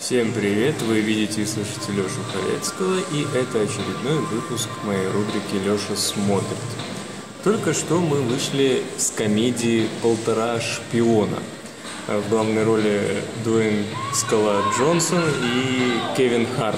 Всем привет! Вы видите и слышите Лешу Халецкого, и это очередной выпуск моей рубрики «Леша смотрит». Только что мы вышли с комедии «Полтора шпиона». В главной роли Дуэйн «Скала» Джонсон и Кевин Харт.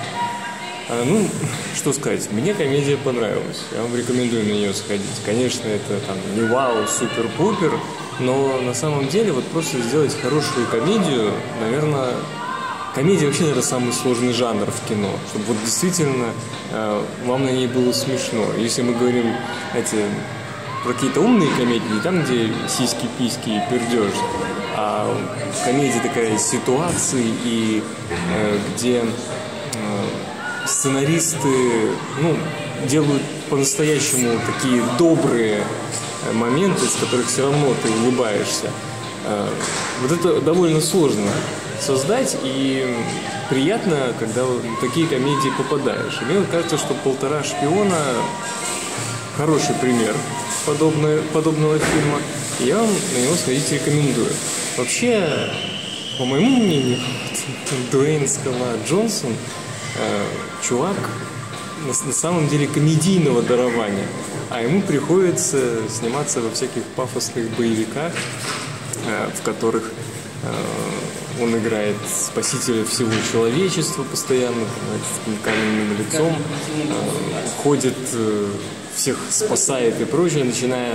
Что сказать, мне комедия понравилась, я вам рекомендую на нее сходить. Конечно, это там не вау, супер-пупер, но на самом деле вот просто сделать хорошую комедию, наверное, комедия вообще, наверное, самый сложный жанр в кино, чтобы вот действительно вам на ней было смешно. Если мы говорим, про какие-то умные комедии, не там, где сиськи-письки и пердеж, а комедия такая ситуации, и где сценаристы делают по-настоящему такие добрые моменты, из которых все равно ты улыбаешься. Вот это довольно сложно создать, и приятно, когда в такие комедии попадаешь. И мне кажется, что «Полтора шпиона» хороший пример подобного фильма, и я вам на него сходить рекомендую. Вообще, по моему мнению, Дуэйн «Скала» Джонсон чувак на самом деле комедийного дарования, а ему приходится сниматься во всяких пафосных боевиках, в которых он играет спасителя всего человечества постоянно, с каменным лицом, ходит, всех спасает и прочее, начиная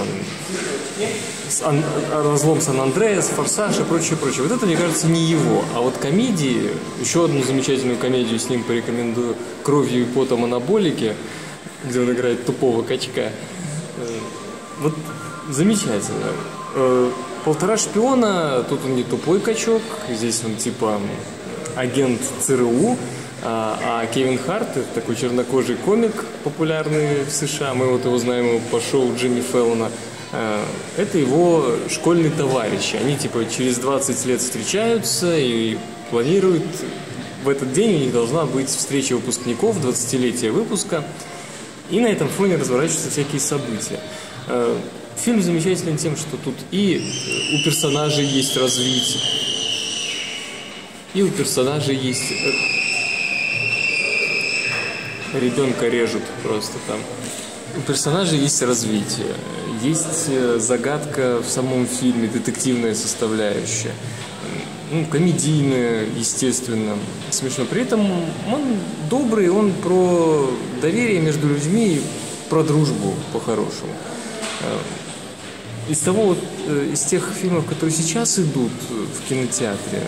с «Разлом Сан-Андреас», «Форсаж» и прочее. Вот это, мне кажется, не его. А вот комедии, еще одну замечательную комедию с ним порекомендую, «Кровью и потом анаболики», где он играет тупого качка. Вот замечательно. «Полтора шпиона», тут он не тупой качок, здесь он типа агент ЦРУ, а Кевин Харт, такой чернокожий комик, популярный в США, мы вот его знаем по шоу Джимми Фэллона, это его школьный товарищ. Они типа через 20 лет встречаются и планируют, в этот день у них должна быть встреча выпускников, 20-летие выпуска, и на этом фоне разворачиваются всякие события. Фильм замечателен тем, что тут и у персонажей есть развитие, и у персонажей есть... Ребенка режут просто там. У персонажей есть развитие, есть загадка в самом фильме, детективная составляющая, комедийная, естественно, смешно. При этом он добрый, он про доверие между людьми и про дружбу по-хорошему. Из тех фильмов, которые сейчас идут в кинотеатре,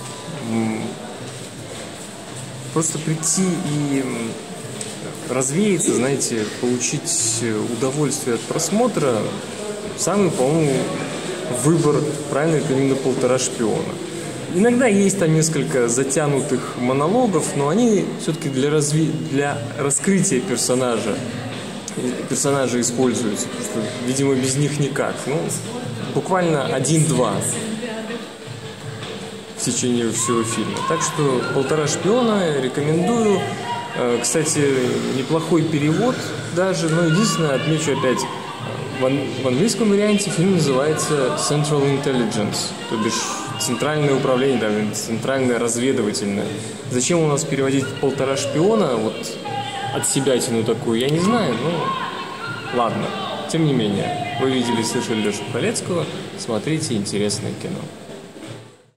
просто прийти и развеяться, знаете, получить удовольствие от просмотра, самый, по-моему, выбор правильно, это именно «Полтора шпиона». Иногда есть там несколько затянутых монологов, но они все-таки для раскрытия персонажа используются, потому что, видимо, без них никак. Буквально 1-2 в течение всего фильма. Так что «Полтора шпиона» рекомендую. Кстати, неплохой перевод даже, но единственное, отмечу опять, в английском варианте фильм называется Central Intelligence, то бишь центральное управление, центральное разведывательное. Зачем у нас переводить «Полтора шпиона», вот от себятину такую, я не знаю, ладно. Тем не менее, вы видели и слышали Лешу Халецкого, смотрите интересное кино.